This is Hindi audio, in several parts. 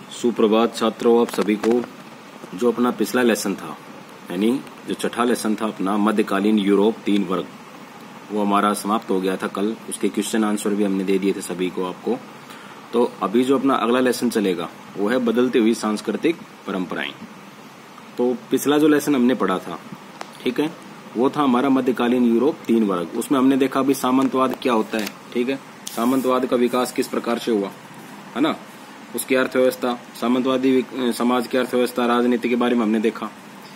सुप्रभात छात्रों, आप सभी को। जो अपना पिछला लेसन था, यानी जो छठा लेसन था अपना मध्यकालीन यूरोप 3 वर्ग, वो हमारा समाप्त हो गया था कल। उसके क्वेश्चन आंसर भी हमने दे दिए थे सभी को आपको। तो अभी जो अपना अगला लेसन चलेगा वो है बदलती हुई सांस्कृतिक परंपराएं। तो पिछला जो लेसन हमने पढ़ा था, ठीक है, वो था हमारा मध्यकालीन यूरोप 3 वर्ग। उसमें हमने देखा अभी सामंतवाद क्या होता है, ठीक है, सामंतवाद का विकास किस प्रकार से हुआ, है ना, उसकी अर्थव्यवस्था, सामंतवादी समाज की अर्थव्यवस्था, राजनीति के बारे में हमने देखा।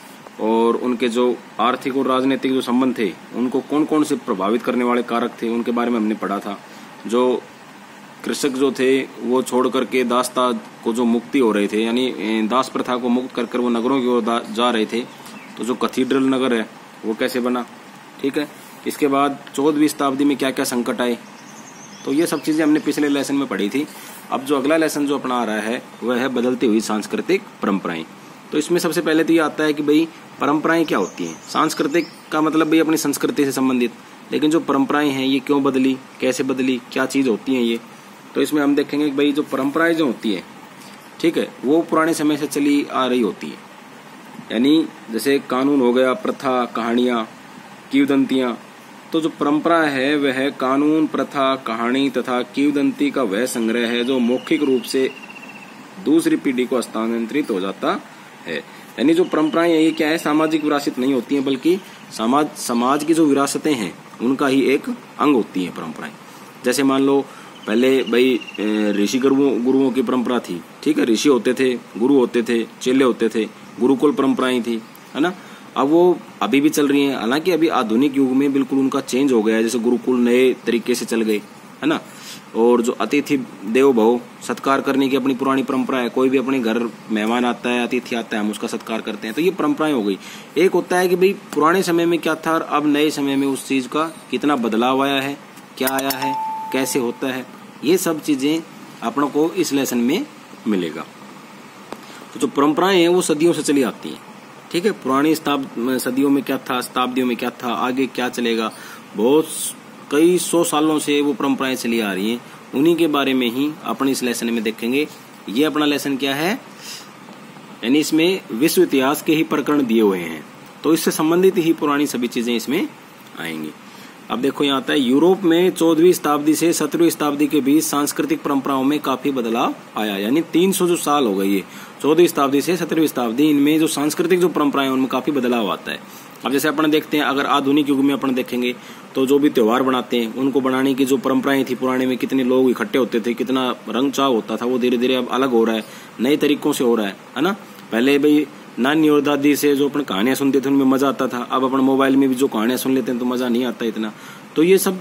और उनके जो आर्थिक और राजनीतिक जो संबंध थे, उनको कौन कौन से प्रभावित करने वाले कारक थे, उनके बारे में हमने पढ़ा था। जो कृषक जो थे वो छोड़ करके दासता को जो मुक्ति हो रहे थे, यानी दास प्रथा को मुक्त कर वो नगरों की ओर जा रहे थे। तो जो कैथीड्रल नगर है वो कैसे बना, ठीक है। इसके बाद 14वीं शताब्दी में क्या क्या संकट आए, तो ये सब चीजें हमने पिछले लेसन में पढ़ी थी। अब जो अगला लेसन जो अपना आ रहा है वह है बदलती हुई सांस्कृतिक परंपराएं। तो इसमें सबसे पहले तो ये आता है कि भाई परंपराएं क्या होती हैं। सांस्कृतिक का मतलब भाई अपनी संस्कृति से संबंधित, लेकिन जो परंपराएं हैं ये क्यों बदली, कैसे बदली, क्या चीज होती है ये। तो इसमें हम देखेंगे कि भाई जो परंपराएं जो होती है, ठीक है, वो पुराने समय से चली आ रही होती है। यानी जैसे कानून हो गया, प्रथा, कहानियां, किंवदंतियां। तो जो परंपरा है वह है कानून, प्रथा, कहानी तथा किंवदंती का वह संग्रह है जो मौखिक रूप से दूसरी पीढ़ी को हस्तांतरित हो जाता है। यानी जो परंपराएं हैं ये क्या है, सामाजिक विरासत नहीं होती हैं, बल्कि समाज की जो विरासतें हैं उनका ही एक अंग होती हैं परंपराएं। जैसे मान लो पहले भाई ऋषि गुरुओं की परंपरा थी, ठीक है, ऋषि होते थे, गुरु होते थे, चेले होते थे, गुरुकुल परंपराएं थी, है ना। अब वो अभी भी चल रही हैं, हालांकि अभी आधुनिक युग में बिल्कुल उनका चेंज हो गया है। जैसे गुरुकुल नए तरीके से चल गए, है ना। और जो अतिथि देवो भव, सत्कार करने की अपनी पुरानी परंपरा है। कोई भी अपने घर मेहमान आता है, अतिथि आता है, हम उसका सत्कार करते हैं। तो ये परंपराएं हो गई। एक होता है कि भाई पुराने समय में क्या था और अब नए समय में उस चीज का कितना बदलाव आया है, क्या आया है, कैसे होता है, ये सब चीजें अपनों को इस लेसन में मिलेगा। तो जो परंपराएं हैं वो सदियों से चली आती हैं, ठीक है। पुरानी सदियों में क्या था, शताब्दियों में क्या था, आगे क्या चलेगा, बहुत कई 100 सालों से वो परंपराएं चली आ रही हैं। उन्हीं के बारे में ही अपन इस लेसन में देखेंगे। ये अपना लेसन क्या है, यानी इसमें विश्व इतिहास के ही प्रकरण दिए हुए हैं, तो इससे संबंधित ही पुरानी सभी चीजें इसमें आएंगी। अब देखो यहाँ आता है यूरोप में 14वीं शताब्दी से 17वीं शताब्दी के बीच सांस्कृतिक परंपराओं में काफी बदलाव आया। यानी 300 जो साल हो गए ये 14वीं शताब्दी से 17वीं शताब्दी, इनमें जो सांस्कृतिक जो परंपराएं उनमें काफी बदलाव आता है। अब जैसे अपन देखते हैं, अगर आधुनिक युग में अपन देखेंगे तो जो भी त्योहार बनाते हैं उनको बनाने की जो परंपराएं थी पुराने में, कितने लोग इकट्ठे होते थे, कितना रंग चाव होता था, वो धीरे धीरे अब अलग हो रहा है, नए तरीकों से हो रहा है ना। पहले भाई नानी और दादी से जो अपन कहानियां सुनते थे उनमें मजा आता था। अब अपन मोबाइल में भी जो कहानियां सुन लेते हैं तो मजा नहीं आता इतना। तो ये सब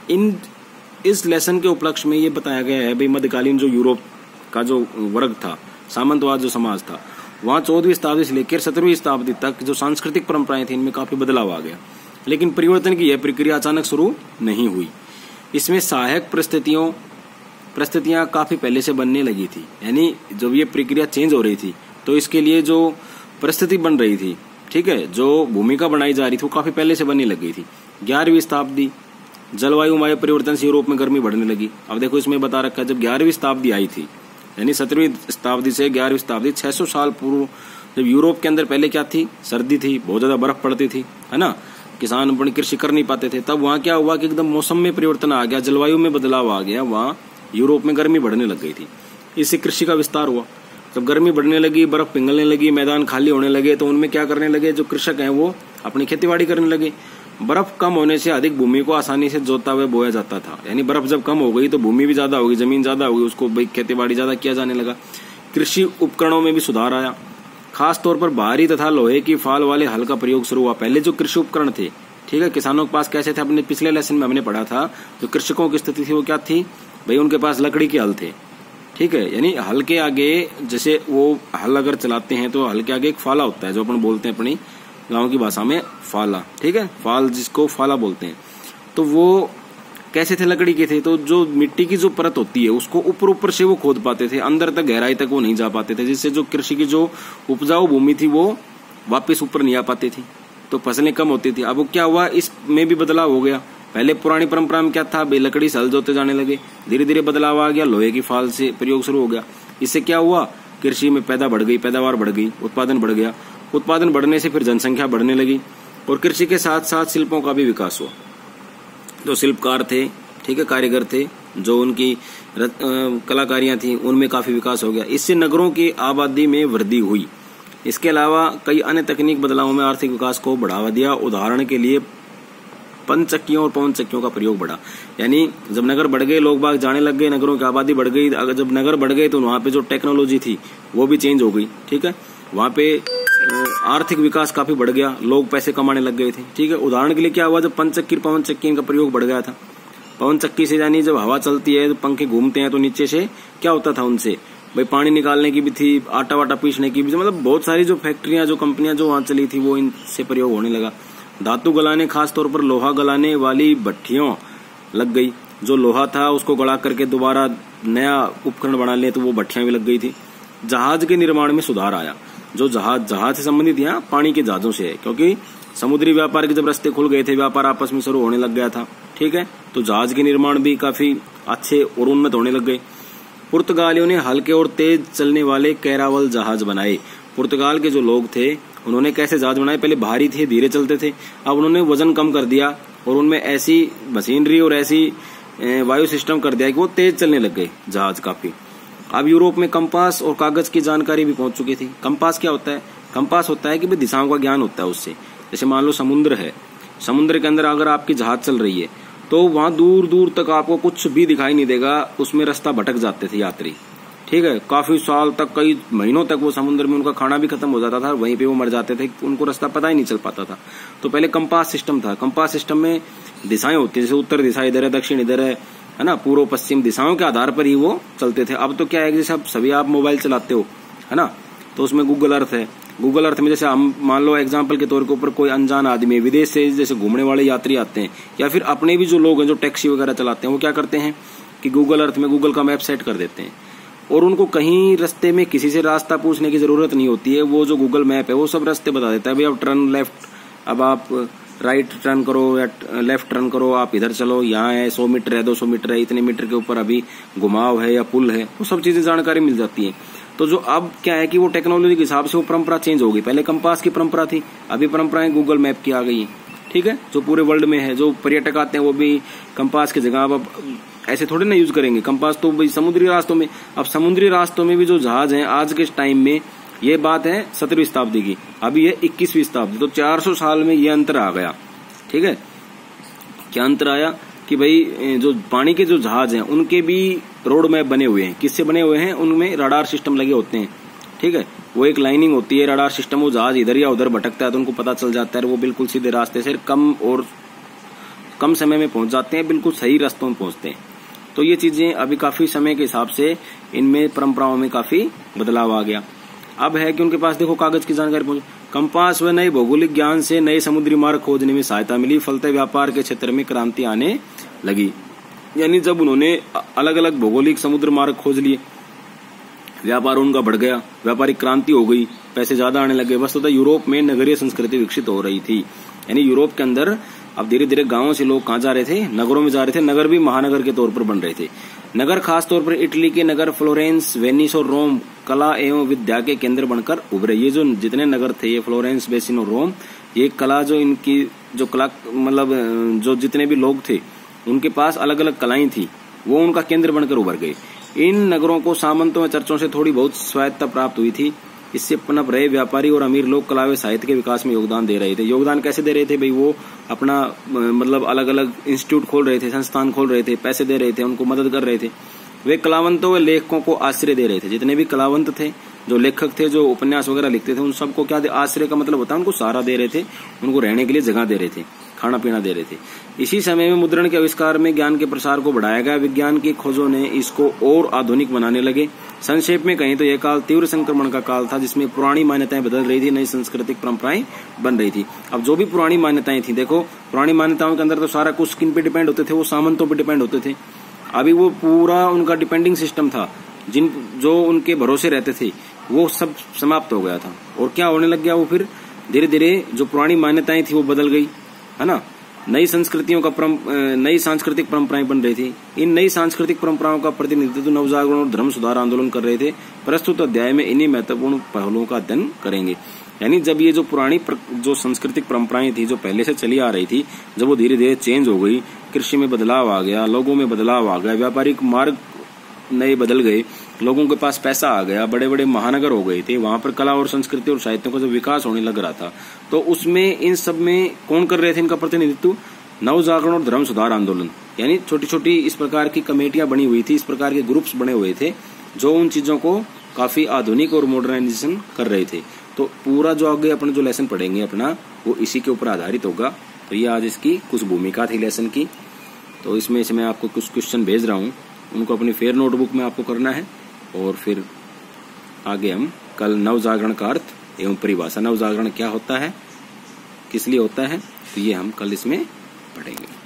इस लेसन के उपलक्ष्य में ये बताया गया है भाई मध्यकालीन जो यूरोप का जो वर्ग था, सामंतवाद जो समाज था, वहां 14वीं शताब्दी से लेकर 17वीं शताब्दी तक जो सांस्कृतिक परंपराएं थी इनमें काफी बदलाव आ गया। लेकिन परिवर्तन की यह प्रक्रिया अचानक शुरू नहीं हुई। इसमें सहायक परिस्थितियां काफी पहले से बनने लगी थी। यानी जब ये प्रक्रिया चेंज हो रही थी तो इसके लिए जो परिस्थिति बन रही थी, ठीक है, जो भूमिका बनाई जा रही थी वो काफी पहले से बनने लग गई थी। 11वीं शताब्दी, जलवायु परिवर्तन से यूरोप में गर्मी बढ़ने लगी। अब देखो इसमें बता रखा है जब 11वीं शताब्दी आई थी, यानी 17वीं शताब्दी से 11वीं शताब्दी 600 साल पूर्व, जब यूरोप के अंदर पहले क्या थी, सर्दी थी, बहुत ज्यादा बर्फ पड़ती थी, है ना, किसान अपनी कृषि कर नहीं पाते थे। तब वहां क्या हुआ कि एकदम मौसम में परिवर्तन आ गया, जलवायु में बदलाव आ गया, वहां यूरोप में गर्मी बढ़ने लग गई थी। इससे कृषि का विस्तार हुआ। जब गर्मी बढ़ने लगी, बर्फ पिघलने लगी, मैदान खाली होने लगे, तो उनमें क्या करने लगे, जो कृषक हैं वो अपनी खेतीबाड़ी करने लगे। बर्फ कम होने से अधिक भूमि को आसानी से जोता हुआ बोया जाता था। यानी बर्फ जब कम हो गई तो भूमि भी ज्यादा होगी, जमीन ज्यादा होगी, उसको खेतीबाड़ी ज्यादा किया जाने लगा। कृषि उपकरणों में भी सुधार आया, खास तौर पर भारी तथा लोहे की फाल वाले हल का प्रयोग शुरू हुआ। पहले जो कृषि उपकरण थे, ठीक है, किसानों के पास कैसे थे, अपने पिछले लेसन में हमने पढ़ा था, जो कृषकों की स्थिति थी वो क्या थी भाई, उनके पास लकड़ी के हल थे, ठीक है। यानी हल के आगे, जैसे वो हल अगर चलाते हैं तो हल के आगे एक फाला होता है, जो अपन बोलते हैं अपनी गांव की भाषा में फाला, ठीक है, फाल जिसको फाला बोलते हैं। तो वो कैसे थे, लकड़ी के थे। तो जो मिट्टी की जो परत होती है उसको ऊपर से वो खोद पाते थे, अंदर तक गहराई तक वो नहीं जा पाते थे, जिससे जो कृषि की जो उपजाऊ भूमि थी वो वापस ऊपर नहीं आ पाती थी, तो फसलें कम होती थी। अब वो क्या हुआ, इसमें भी बदलाव हो गया। पहले पुरानी परंपरा में क्या था, लकड़ी से हल जोते जाने लगे, धीरे धीरे बदलाव आ गया, लोहे की फाल से प्रयोग शुरू हो गया। इससे क्या हुआ, कृषि में बढ़ गई, पैदावार बढ़ गई, उत्पादन बढ़ गया। उत्पादन बढ़ने से फिर जनसंख्या बढ़ने लगी और कृषि के साथ साथ शिल्पों का भी विकास हुआ। जो शिल्पकार थे, ठीक है, कारीगर थे, जो उनकी कलाकारियां थी, उनमें काफी विकास हो गया। इससे नगरों की आबादी में वृद्धि हुई। इसके अलावा कई अन्य तकनीक बदलावों में आर्थिक विकास को बढ़ावा दिया। उदाहरण के लिए पंचचक्कियों और पवन चक्कियों का प्रयोग बढ़ा। यानी जब नगर बढ़ गए, लोग बाग जाने लग गए, नगरों की आबादी बढ़ गई। अगर जब नगर बढ़ गए तो वहां पे जो टेक्नोलॉजी थी वो भी चेंज हो गई, ठीक है। वहां पे आर्थिक विकास काफी बढ़ गया, लोग पैसे कमाने लग गए थे, ठीक है। उदाहरण के लिए क्या हुआ, जब पंचचक्की पवन चक्की का प्रयोग बढ़ गया था। पवन चक्की से यानी जब हवा चलती है, पंखे घूमते हैं, तो नीचे से क्या होता था, उनसे भाई पानी निकालने की भी थी, आटा वाटा पीसने की भी, मतलब बहुत सारी जो फैक्ट्रियां, जो कंपनियां जो वहां चली थी, वो इनसे प्रयोग होने लगा। धातु गलाने, खासतौर पर लोहा गलाने वाली भट्टियों लग गई। जो लोहा था उसको गला करके दोबारा नया उपकरण बना ले, तो वो भट्टियां भी लग गई थी। जहाज के निर्माण में सुधार आया। जो जहाज से संबंधित यहाँ पानी के जहाजों से है, क्योंकि समुद्री व्यापार के जब रास्ते खुल गए थे, व्यापार आपस में शुरू होने लग गया था, ठीक है। तो जहाज के निर्माण भी काफी अच्छे और उन्नत होने लग गए। पुर्तगालियों ने हल्के और तेज चलने वाले कैरावल जहाज बनाए। पुर्तगाल के जो लोग थे, उन्होंने कैसे जहाज बनाए, पहले भारी थे, धीरे चलते थे, अब उन्होंने वजन कम कर दिया और उनमें ऐसी मशीनरी और ऐसी वायु सिस्टम कर दिया कि वो तेज चलने लग गए जहाज काफी। अब यूरोप में कंपास और कागज की जानकारी भी पहुंच चुकी थी। कंपास क्या होता है, कंपास होता है कि भाई दिशाओं का ज्ञान होता है उससे। जैसे मान लो समुद्र है, समुद्र के अंदर अगर आपकी जहाज चल रही है, तो वहां दूर दूर तक आपको कुछ भी दिखाई नहीं देगा, उसमें रास्ता भटक जाते थे यात्री, ठीक है। काफी साल तक, कई महीनों तक वो समुद्र में उनका खाना भी खत्म हो जाता था, वहीं पे वो मर जाते थे, उनको रास्ता पता ही नहीं चल पाता था। तो पहले कंपास सिस्टम था। कंपास सिस्टम में दिशाएं होती है, जैसे उत्तर दिशा इधर है, दक्षिण इधर है ना, पूर्व पश्चिम दिशाओं के आधार पर ही वो चलते थे। अब तो क्या है, जैसे सभी आप मोबाइल चलाते हो, है ना, तो उसमें गूगल अर्थ है। गूगल अर्थ में जैसे हम मान लो एग्जाम्पल के तौर के ऊपर कोई अनजान आदमी विदेश से जैसे घूमने वाले यात्री आते हैं, या फिर अपने भी जो लोग हैं जो टैक्सी वगैरह चलाते हैं, वो क्या करते हैं कि गूगल अर्थ में गूगल का मैप सेट कर देते हैं और उनको कहीं रास्ते में किसी से रास्ता पूछने की जरूरत नहीं होती है। वो जो गूगल मैप है वो सब रास्ते बता देता है। भाई अब टर्न लेफ्ट, अब आप राइट टर्न करो या लेफ्ट टर्न करो, आप इधर चलो, यहाँ है 100 मीटर है, 200 मीटर है, इतने मीटर के ऊपर अभी घुमाव है या पुल है, वो सब चीजें जानकारी मिल जाती है। तो जो अब क्या है कि वो टेक्नोलॉजी के हिसाब से वो परंपरा चेंज हो गई। पहले कंपास की परंपरा थी, अभी परंपराएं गूगल मैप की आ गई है, ठीक है, जो पूरे वर्ल्ड में है। जो पर्यटक आते हैं वो भी कंपास की जगह अब ऐसे थोड़े ना यूज करेंगे कंपास, तो भाई समुद्री रास्तों में, अब समुद्री रास्तों में भी जो जहाज हैं आज के टाइम में, ये बात है 17वीं शताब्दी की, अभी ये 21वीं शताब्दी, तो 400 साल में ये अंतर आ गया, ठीक है। क्या अंतर आया कि भाई जो पानी के जो जहाज हैं उनके भी रोड मैप बने हुए हैं। किससे बने हुए हैं, उनमें रडार सिस्टम लगे होते हैं, ठीक है। वो एक लाइनिंग होती है रडार सिस्टम, वो जहाज इधर या उधर भटकता है तो उनको पता चल जाता है, वो बिल्कुल सीधे रास्ते से कम समय में पहुंच जाते हैं, बिल्कुल सही रास्तों में पहुंचते हैं। तो ये चीजें अभी काफी समय के हिसाब से इनमें परंपराओं में काफी बदलाव आ गया। अब है कि उनके पास देखो कागज की जानकारी पहुंच, कंपास व नए भौगोलिक ज्ञान से नए समुद्री मार्ग खोजने में सहायता मिली। फलते व्यापार के क्षेत्र में क्रांति आने लगी। यानी जब उन्होंने अलग अलग भौगोलिक समुद्र मार्ग खोज लिए, व्यापार उनका बढ़ गया, व्यापारिक क्रांति हो गई, पैसे ज्यादा आने लगे। वस्तुतः यूरोप में नगरीय संस्कृति विकसित हो रही थी। यानी यूरोप के अंदर अब धीरे धीरे गांवों से लोग कहाँ जा रहे थे, नगरों में जा रहे थे। नगर भी महानगर के तौर पर बन रहे थे। नगर खासतौर पर इटली के नगर फ्लोरेंस, वेनिस और रोम कला एवं विद्या के केंद्र बनकर उभरे। ये जो जितने नगर थे, ये फ्लोरेंस, वेनिस और रोम, ये कला जो इनकी जो कला मतलब जो जितने भी लोग थे उनके पास अलग अलग कलाएं थी, वो उनका केंद्र बनकर उभर गए। इन नगरों को सामंतों व चर्चों से थोड़ी बहुत स्वायत्तता प्राप्त हुई थी। इससे पनप रहे व्यापारी और अमीर लोग कला व साहित्य के विकास में योगदान दे रहे थे। योगदान कैसे दे रहे थे भाई, वो अपना मतलब अलग अलग इंस्टीट्यूट खोल रहे थे, संस्थान खोल रहे थे, पैसे दे रहे थे, उनको मदद कर रहे थे। वे कलावंतों व लेखकों को आश्रय दे रहे थे। जितने भी कलावंत थे, जो लेखक थे, जो उपन्यास वगैरह लिखते थे, उन सबको क्या आश्रय का मतलब होता है, उनको सहारा दे रहे थे, उनको रहने के लिए जगह दे रहे थे, खाना पीना दे रहे थे। इसी समय में मुद्रण के आविष्कार में ज्ञान के प्रसार को बढ़ाया गया। विज्ञान की खोजों ने इसको और आधुनिक बनाने लगे। संक्षेप में कहें तो यह काल तीव्र संक्रमण का काल था, जिसमें पुरानी मान्यताएं बदल रही थी, नई सांस्कृतिक परंपराएं बन रही थी। अब जो भी पुरानी मान्यताएं थी, देखो पुरानी मान्यताओं के अंदर तो सारा कुछ किन पे डिपेंड होते थे, वो सामंतों पे डिपेंड होते थे। अभी वो पूरा उनका डिपेंडिंग सिस्टम था, जो उनके भरोसे रहते थे, वो सब समाप्त हो गया था। और क्या होने लग गया, वो फिर धीरे धीरे जो पुरानी मान्यताएं थी वो बदल गई, है ना। नई सांस्कृतिक परंपराएं बन रही थी। इन नई सांस्कृतिक परंपराओं का प्रतिनिधित्व नवजागरण और धर्म सुधार आंदोलन कर रहे थे। प्रस्तुत अध्याय में इन्हीं महत्वपूर्ण पहलुओं का अध्ययन करेंगे। यानी जब ये जो पुरानी जो सांस्कृतिक परंपराएं थी, जो पहले से चली आ रही थी, जब वो धीरे धीरे चेंज हो गई, कृषि में बदलाव आ गया, लोगों में बदलाव आ गया, व्यापारिक मार्ग नए बदल गए, लोगों के पास पैसा आ गया, बड़े बड़े महानगर हो गए थे, वहां पर कला और संस्कृति और साहित्य का जो विकास होने लग रहा था, तो उसमें इन सब में कौन कर रहे थे इनका प्रतिनिधित्व? नवजागरण और धर्म सुधार आंदोलन। यानी छोटी छोटी इस प्रकार की कमेटियां बनी हुई थी, इस प्रकार के ग्रुप्स बने हुए थे, जो उन चीजों को काफी आधुनिक और मॉडर्नाइजेशन कर रहे थे। तो पूरा जो आगे अपना जो लेसन पढ़ेंगे अपना, वो इसी के ऊपर आधारित होगा। तो ये आज इसकी कुछ भूमिका थी लेसन की। तो इसमें से मैं आपको कुछ क्वेश्चन भेज रहा हूँ, उनको अपनी फेयर नोटबुक में आपको करना है, और फिर आगे हम कल नवजागरण का अर्थ एवं परिभाषा, नवजागरण क्या होता है, किस लिए होता है, तो ये हम कल इसमें पढ़ेंगे।